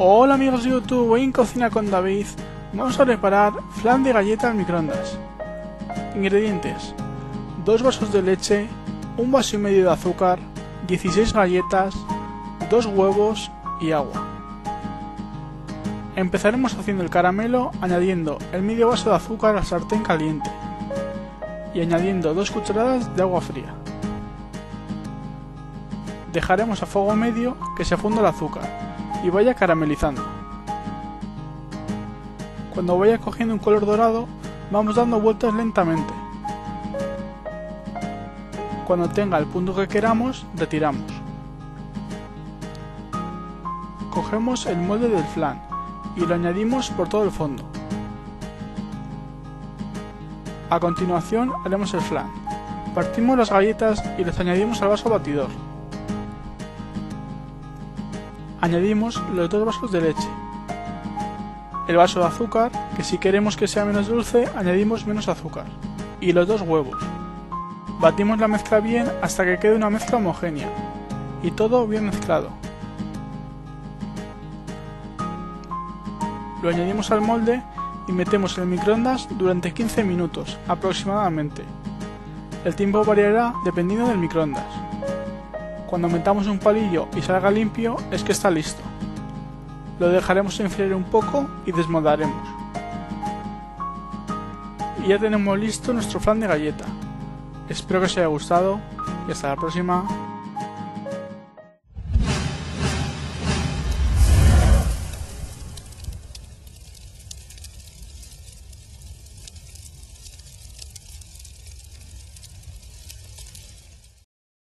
Hola amigos de YouTube, hoy en Cocina con David vamos a preparar flan de galleta al microondas. Ingredientes: 2 vasos de leche, 1 vaso y medio de azúcar, 16 galletas, 2 huevos y agua. Empezaremos haciendo el caramelo añadiendo el medio vaso de azúcar a la sartén caliente y añadiendo 2 cucharadas de agua fría. Dejaremos a fuego medio que se funda el azúcar y vaya caramelizando. Cuando vaya cogiendo un color dorado, vamos dando vueltas lentamente. Cuando tenga el punto que queramos, retiramos. Cogemos el molde del flan y lo añadimos por todo el fondo. A continuación haremos el flan. Partimos las galletas y las añadimos al vaso batidor. Añadimos los 2 vasos de leche, el vaso de azúcar, que si queremos que sea menos dulce, añadimos menos azúcar, y los 2 huevos. Batimos la mezcla bien hasta que quede una mezcla homogénea, y todo bien mezclado. Lo añadimos al molde y metemos en el microondas durante 15 minutos aproximadamente. El tiempo variará dependiendo del microondas. Cuando metamos un palillo y salga limpio es que está listo. Lo dejaremos enfriar un poco y desmoldaremos. Y ya tenemos listo nuestro flan de galleta. Espero que os haya gustado y hasta la próxima.